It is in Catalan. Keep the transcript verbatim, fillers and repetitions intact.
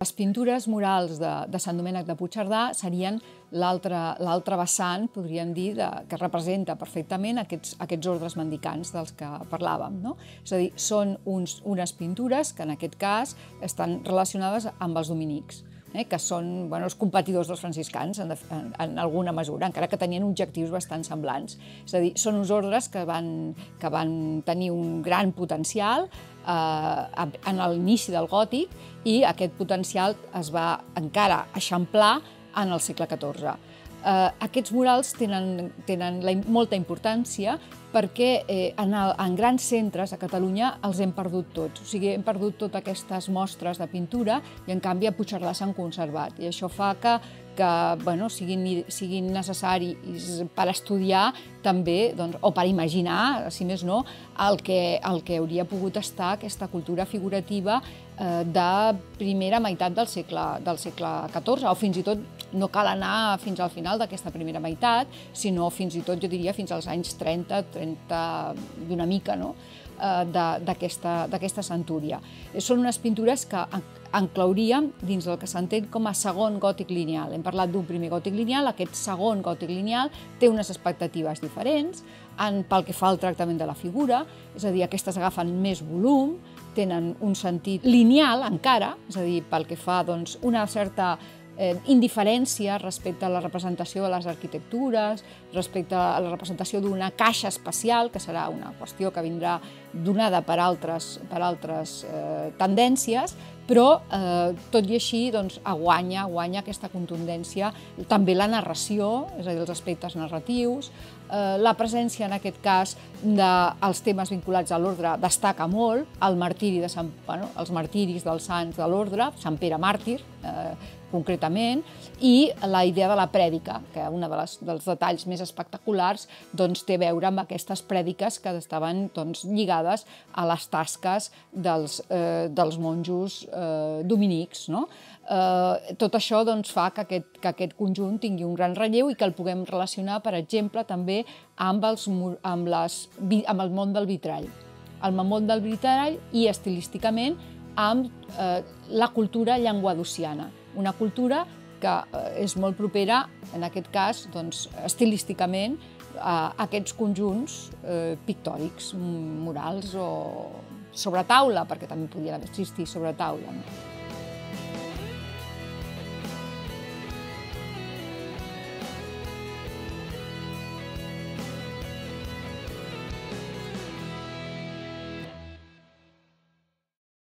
Les pintures murals de, de Sant Domènec de Puigcerdà serien l'altre vessant, podríem dir, de, que representa perfectament aquests, aquests ordres mendicants dels que parlàvem, no? És a dir, són uns, unes pintures que en aquest cas estan relacionades amb els dominics, eh, que són bueno, els competidors dels franciscans en, en, en alguna mesura, encara que tenien objectius bastant semblants. És a dir, són uns ordres que van, que van tenir un gran potencial eh, en l'inici del gòtic i aquest potencial es va encara eixamplar en el segle catorze. Eh, aquests murals tenen, tenen la, molta importància perquè eh, en, el, en grans centres a Catalunya els hem perdut tots. O sigui, hem perdut totes aquestes mostres de pintura i en canvi a Puigcerdà s'han conservat. I això fa que, que bueno, siguin, siguin necessaris per estudiar també, doncs, o per imaginar, si més no, el que, el que hauria pogut estar aquesta cultura figurativa eh, de primera meitat del segle, del segle catorze, o fins i tot no cal anar fins al final d'aquesta primera meitat, sinó fins i tot, jo diria, fins als anys trenta, trenta d'una mica, no? d'aquesta centúria. Són unes pintures que enclouríem dins del que s'entén com a segon gòtic lineal. Hem parlat d'un primer gòtic lineal, aquest segon gòtic lineal té unes expectatives diferents en, pel que fa al tractament de la figura, és a dir, aquestes agafen més volum, tenen un sentit lineal encara, és a dir, pel que fa doncs, una certa Eh, indiferència respecte a la representació de les arquitectures, respecte a la representació d'una caixa espacial, que serà una qüestió que vindrà donada per altres, per altres eh, tendències, però eh, tot i així doncs, guanya, guanya aquesta contundència, també la narració, és a dir, els aspectes narratius, eh, la presència en aquest cas dels temes vinculats a l'ordre destaca molt, el martiri de Sant, bueno, els martiris dels sants de l'ordre, Sant Pere màrtir, eh, concretament, i la idea de la prèdica, que un de dels detalls més espectaculars doncs, té a veure amb aquestes prèdiques que estaven doncs, lligades a les tasques dels, eh, dels monjos eh, dominics. No? Eh, tot això doncs, fa que aquest, que aquest conjunt tingui un gran relleu i que el puguem relacionar, per exemple, també amb, els, amb, les, amb el món del vitrall. El món del vitrall i, estilísticament, amb eh, la cultura llenguadociana, una cultura que és molt propera, en aquest cas, doncs, estilísticament, a aquests conjunts eh, pictòrics, murals o sobre taula, perquè també podien existir sobre taula. No?